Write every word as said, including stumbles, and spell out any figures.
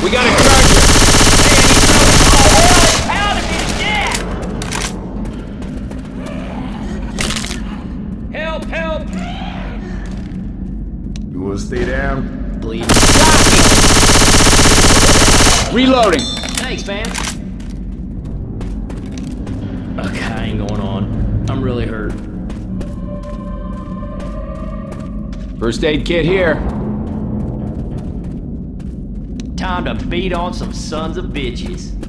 We got a charger! Help, help! You wanna stay down? Bleeding. Reloading! Thanks, man. Okay, I ain't going on. I'm really hurt. First aid kit here. Time to beat on some sons of bitches.